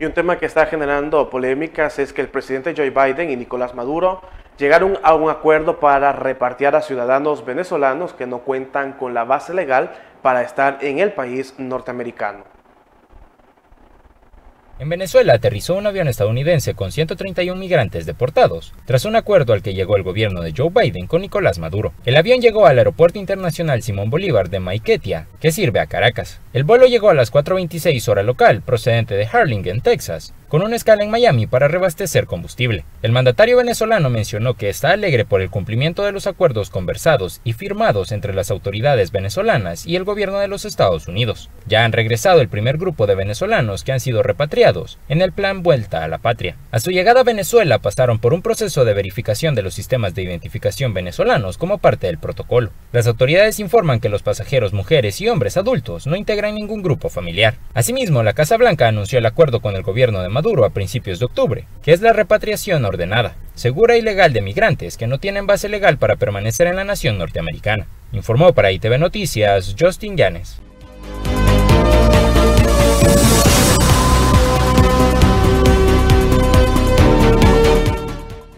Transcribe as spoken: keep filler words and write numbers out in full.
Y un tema que está generando polémicas es que el presidente Joe Biden y Nicolás Maduro llegaron a un acuerdo para repartir a ciudadanos venezolanos que no cuentan con la base legal para estar en el país norteamericano. En Venezuela aterrizó un avión estadounidense con ciento treinta y uno migrantes deportados, tras un acuerdo al que llegó el gobierno de Joe Biden con Nicolás Maduro. El avión llegó al Aeropuerto Internacional Simón Bolívar de Maiquetía, que sirve a Caracas. El vuelo llegó a las cuatro veintiséis hora local, procedente de Harlingen, Texas, con una escala en Miami para reabastecer combustible. El mandatario venezolano mencionó que está alegre por el cumplimiento de los acuerdos conversados y firmados entre las autoridades venezolanas y el gobierno de los Estados Unidos. Ya han regresado el primer grupo de venezolanos que han sido repatriados en el plan Vuelta a la Patria. A su llegada a Venezuela pasaron por un proceso de verificación de los sistemas de identificación venezolanos como parte del protocolo. Las autoridades informan que los pasajeros mujeres y hombres adultos no integran ningún grupo familiar. Asimismo, la Casa Blanca anunció el acuerdo con el gobierno de Maduro a principios de octubre, que es la repatriación ordenada, segura y legal de migrantes que no tienen base legal para permanecer en la nación norteamericana. Informó para I T V Noticias Justin Llanes.